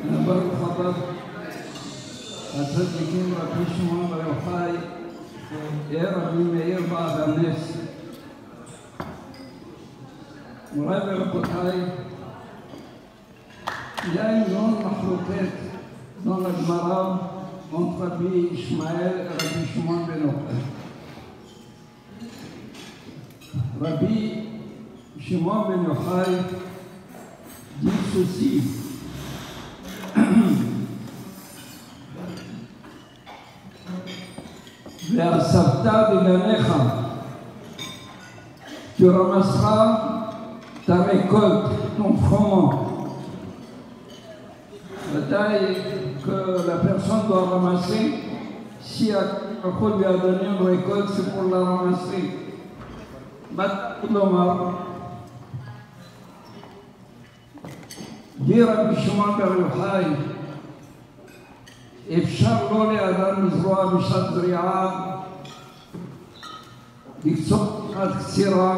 ברוך הבא, הצדיקים רבי שמעון בר יוחאי, רבי מאיר בעל הנס. מוריי ורבותיי, il y a une grande מחלוקת dans la Gemara entre Rabbi Ishmael et Rabbi Shimon ben Yochai. Rabbi Shimon ben Yochai dit ceci. ואספת בגניך, tu ramasseras ta récolte, ton froment. La taille que la personne doit ramasser, si Akadosh lui a donné une récolte, c'est pour la ramasser. dit Rabbi Shimon בר יוחאי, אפשר לא לאדם לזרוע בשעת זריעה, לקצור עד קצירה,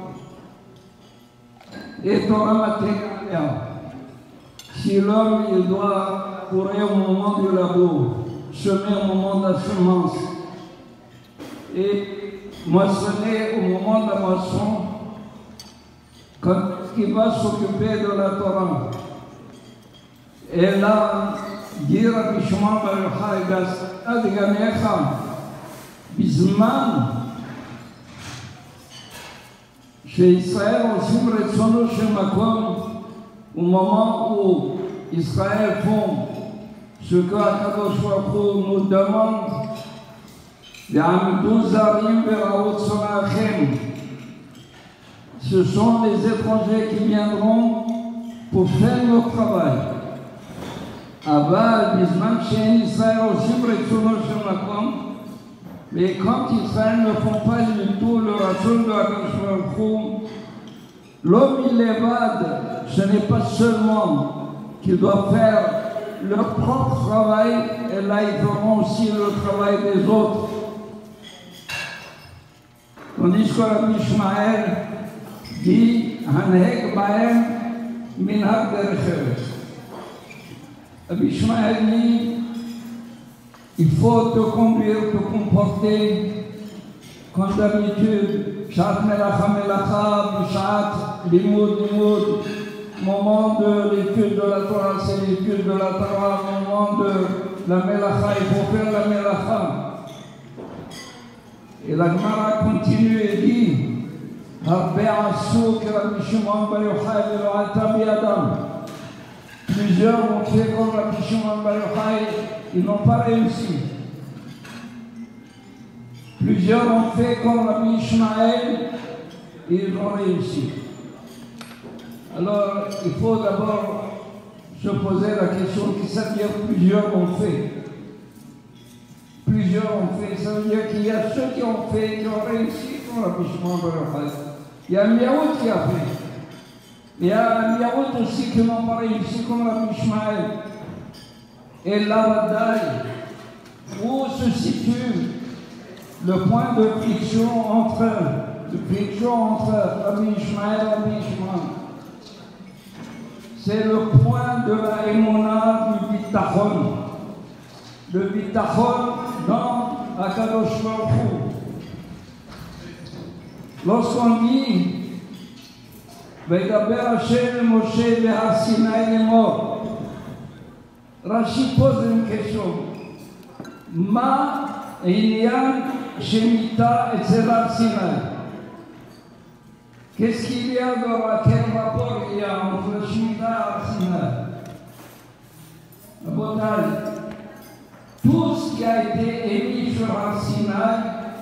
et Torah matérielle. Si l'homme il doit courir au moment du labour, semer au moment de la semence et moissonner au moment de la moisson, quand il va s'occuper de la Torah. Et là, dit Rabbi Shimon בר יוחאי, ואספת בגניך בזמן שישראל עושים רצונו של מקום, au moment où Israël font ce que Akadosh Baruch Hu nous demande, ועמדו זרים וראו צונאכם, ce sont les étrangers qui viendront pour faire le travail. אבל בזמן שאין ישראל עושים רצונו של מקום, mais quand Israël ne font pas du tout le rachon de Akadosh Baruch Hu, l'homme il évade, ce n'est pas seulement qu'ils doivent faire leur propre travail, et là ils feront aussi le travail des autres. Tandis que Rabbi Ishmael dit Hanheg Bahem Minhag Derech Eretz. Rabbi Ishmael dit il faut te conduire, te comporter comme d'habitude, Shat Melacha Melacha, Bishat Limud Limud, moment de l'étude de la Torah, c'est l'étude de la Torah, moment de la Melacha, il faut faire la Melacha. Et la Gemara continue et dit Harbe Asou que Rabbi Shimon bar Yochai velo alta biadam. Plusieurs ont fait comme Rabbi Shimon bar Yochai, ils n'ont pas réussi. Plusieurs ont fait comme Rabbi Ishmael, et ils ont réussi. Alors, il faut d'abord se poser la question qui ça veut dire plusieurs ont fait. Plusieurs ont fait, ça veut dire qu'il y a ceux qui ont fait, qui ont réussi comme Rabbi Shimon bar Yochai. Il y a un Miaout qui a fait. Il y a un Miaout aussi qui n'ont pas réussi comme Rabbi Ishmael. Et la bataille, où se situe le point de friction entre Rabbi Ishmael et Rabbi Shimon? C'est le point de la émona du bitachon. Le bitachon dans Akadosh Baruch Hu. Lorsqu'on dit וידבר השם למשה בהר סיני לאמור, רש"י pose une question. מה העניין שמיטה אצל הר סיני? Qu'est-ce qu'il y a quel rapport il y a entre Shemitah et Har Sinai? Tout ce qui a été émis sur Har Sinai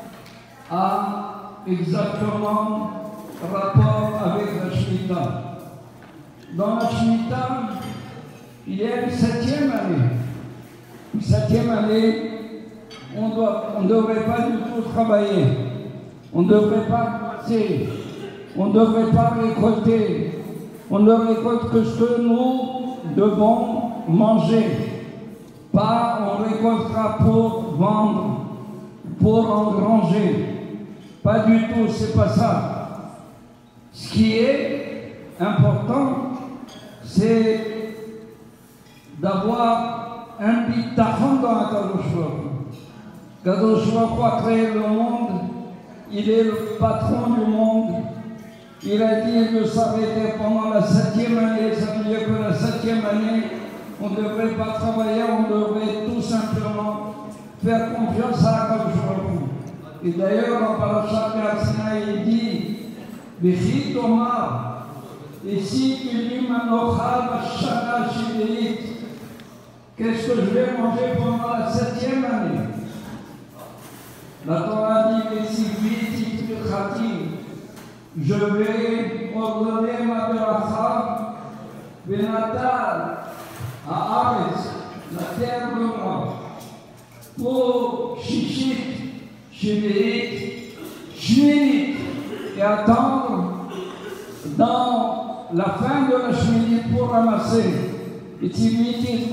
a exactement rapport avec la Shemitah. Dans la Shemitah, il y a une 7e année. Une 7e année, on ne devrait pas du tout travailler. On ne devrait pas passer. On ne devrait pas récolter. On ne récolte que ce que nous devons manger. Pas on récoltera pour vendre, pour engranger. Pas du tout, c'est pas ça. Ce qui est important, c'est d'avoir un bitachon dans la Kadosh Baruch Hu. Kadosh Baruch Hu a créé le monde, il est le patron du monde. Il a dit de s'arrêter pendant la 7e année, ça veut dire que la 7e année, on ne devrait pas travailler, on devrait tout simplement faire confiance à Kadosh Baruch Hu. Et d'ailleurs, dans Parashat Sinaï, il dit Bechit Omar, et si tu dis Manocha Vashana Shiveit, qu'est-ce que je vais manger pendant la 7e année? La Torah dit Vesivit Khati, je vais ordonner ma beracha, Benatal, à Aretz, la terre de moi, pour Shishit, Shiveit, Shminit, et attendre dans la fin de la Shminit pour ramasser. Et Tiviti,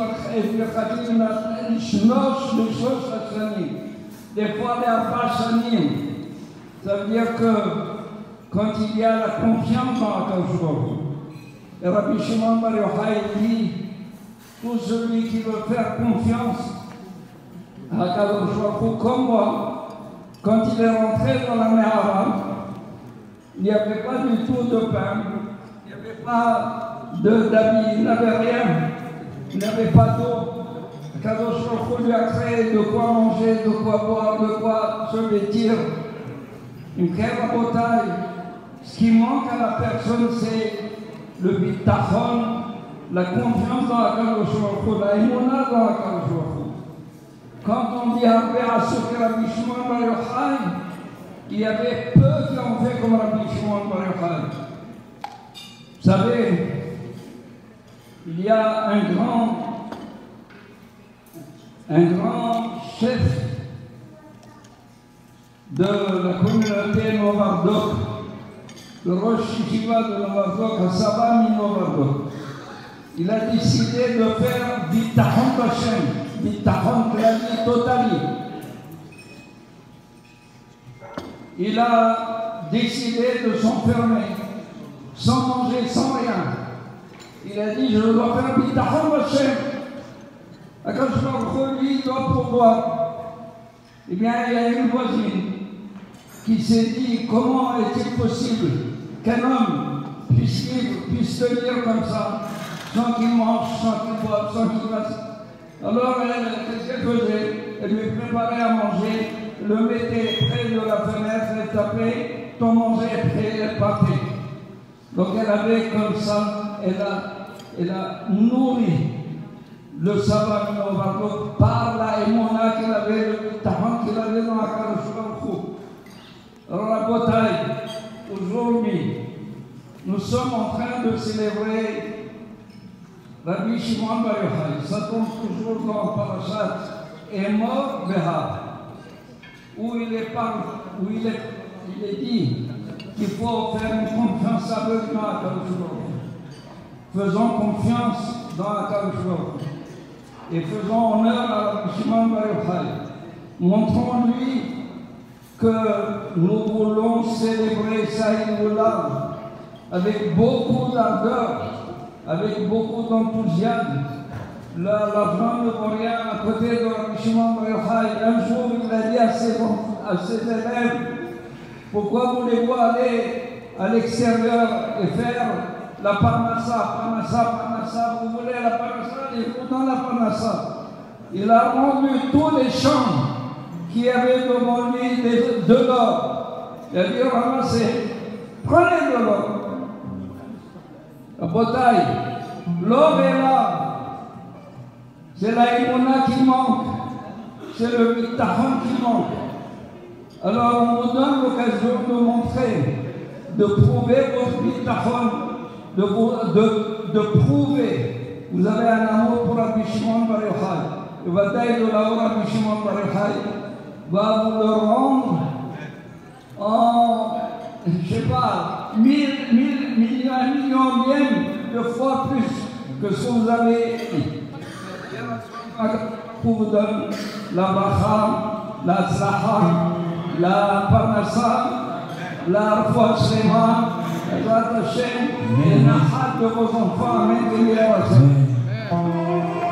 des fois les Arba Shanim. Ça veut dire que quand il y a la confiance dans la Kadosh Baruch Hu, et Rabbi Shimon Bar Yochai dit, tout celui qui veut faire confiance à la Kadosh Baruch Hu, comme moi, quand il est rentré dans la mer Arabe, il n'y avait pas du tout de pain, il n'y avait pas d'habits, il n'avait rien, il n'avait pas d'eau. Kadosh Baruch Hu lui a créé de quoi manger, de quoi boire, de quoi se vêtir. Une keva botaille. Ce qui manque à la personne, c'est le bitachon, la confiance dans la Kadosh Baruch Hu, la émona dans la Kadosh Baruch Hu. Quand on dit Rabbi Asuk et Rabbi Shimon Bar Yochai, il y avait peu qui ont fait comme Rabbi Shimon Bar Yochai. Vous savez, il y a un grand chef de la communauté Novardok, le Rosh Yeshiva de Novardok, à Saba Novardok. Il a décidé de faire Bitachon Hashem, Bitachon de la vie totale. Il a décidé de s'enfermer, sans manger, sans rien. Il a dit, je dois faire Bitachon Hashem. Quand je me lui doit pourboire. Eh bien, il y a une voisine qui s'est dit, comment est-il possible qu'un homme puisse vivre, puisse tenir comme ça, sans qu'il mange, sans qu'il boive, sans qu'il fasse. Alors, qu'est-ce qu'elle faisait? Elle lui préparait à manger, le mettait près de la fenêtre, elle tapait, ton manger est prêt, elle partait. Donc elle avait comme ça, elle a nourri le sabbat Novardok par la émona qu'il avait, le tahan qu'il avait dans la Kadosh Baruch Hu. Alors la bataille, aujourd'hui, nous sommes en train de célébrer Rabbi Shimon Bar Yochai. Ça tombe toujours dans Parashat Emor Behar, où il est dit qu'il faut faire une confiance aveuglement à Kadosh Baruch Hu. Faisons confiance dans la Kadosh Baruch Hu. Et faisons honneur à Rabbi Shimon Bar Yochai. Montrons-lui que nous voulons célébrer Saïdoula avec beaucoup d'ardeur, avec beaucoup d'enthousiasme. La femme de Moria, à côté de Rabbi Shimon Bar Yochai, un jour il a dit à ses élèves, pourquoi voulez-vous aller à l'extérieur et faire la parnassa, vous voulez la parnassa, il faut dans la parnassa. Il a rendu tous les champs qui avaient devant lui de l'or. Il a dit, ramassez, prenez de l'or. La bataille, l'or est là. C'est la émona qui manque. C'est le bitachon qui manque. Alors on vous donne l'occasion de montrer, de prouver votre bitachon, de prouver. Vous avez un amour pour Rabbi Shimon Bar Yochai. Le bataille de la Rabbi Shimon Bar Yochai va vous le rendre en, je ne sais pas, 1 million de fois plus que ce que vous avez dit. Pour vous donner la bracha, la tzlacha, la parnassa, la refoua shlema, la Hashem, et la nachat de vos enfants. Amen.